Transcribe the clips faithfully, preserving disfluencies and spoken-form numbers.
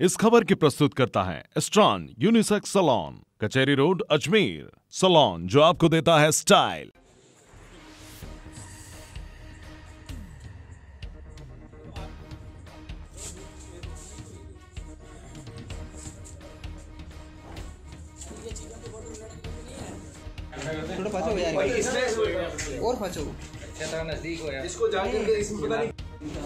इस खबर की प्रस्तुत करता है Strawn unisex salon, Kachahari road, Ajmer. Salon जो आपको देता है स्टाइल। थोड़ा फंसो यार, और फंसो। अच्छा नजदीक हो यार। इसको जान के इसमें पता नहीं।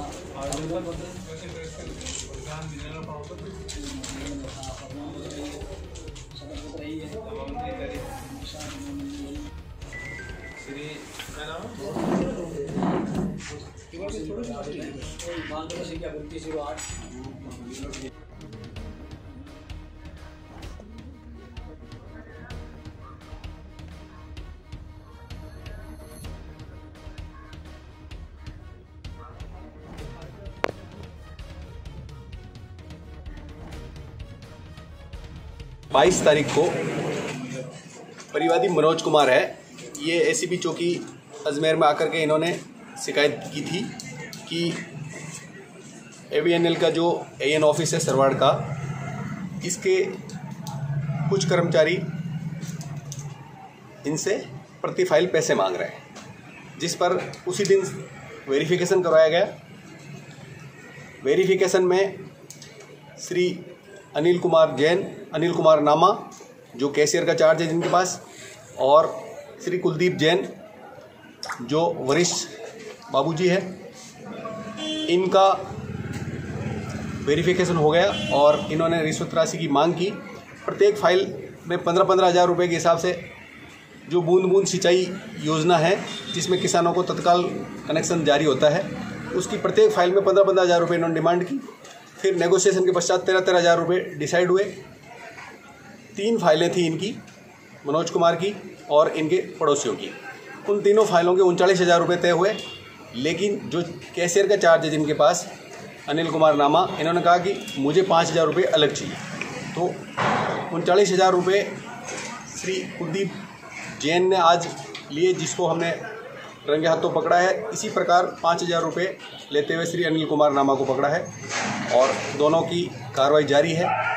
बाईस तारीख को परिवादी मनोज कुमार है, ये एसीपी चौकी अजमेर में आकर के इन्होंने शिकायत की थी कि एवीएनएल का जो एएन ऑफिस है सरवाड़ का, इसके कुछ कर्मचारी इनसे प्रति फाइल पैसे मांग रहे हैं, जिस पर उसी दिन वेरिफिकेशन करवाया गया। वेरिफिकेशन में श्री अनिल कुमार जैन, अनिल कुमार नामा जो कैशियर का चार्ज है जिनके पास, और श्री कुलदीप जैन जो वरिष्ठ बाबूजी है, इनका वेरिफिकेशन हो गया और इन्होंने रिश्वत राशि की मांग की। प्रत्येक फाइल में पंद्रह पंद्रह हज़ार रुपये के हिसाब से जो बूंद बूंद सिंचाई योजना है जिसमें किसानों को तत्काल कनेक्शन जारी होता है, उसकी प्रत्येक फाइल में पंद्रह पंद्रह हज़ार रुपये इन्होंने डिमांड की। फिर नेगोशिएशन के पश्चात तेरह तेरह हज़ार रुपये डिसाइड हुए। तीन फाइलें थी इनकी, मनोज कुमार की और इनके पड़ोसियों की। उन तीनों फाइलों के उनचालीस हज़ार रुपये तय हुए, लेकिन जो कैशियर का चार्ज है जिनके पास, अनिल कुमार नामा, इन्होंने कहा कि मुझे पाँच हज़ार रुपये अलग चाहिए। तो उनचालीस हज़ार रुपये श्री कुलदीप जैन ने आज लिए, जिसको हमने रंगे हाथों पकड़ा है। इसी प्रकार पाँच हज़ार रुपये लेते हुए श्री अनिल कुमार नामा को पकड़ा है और दोनों की कार्रवाई जारी है।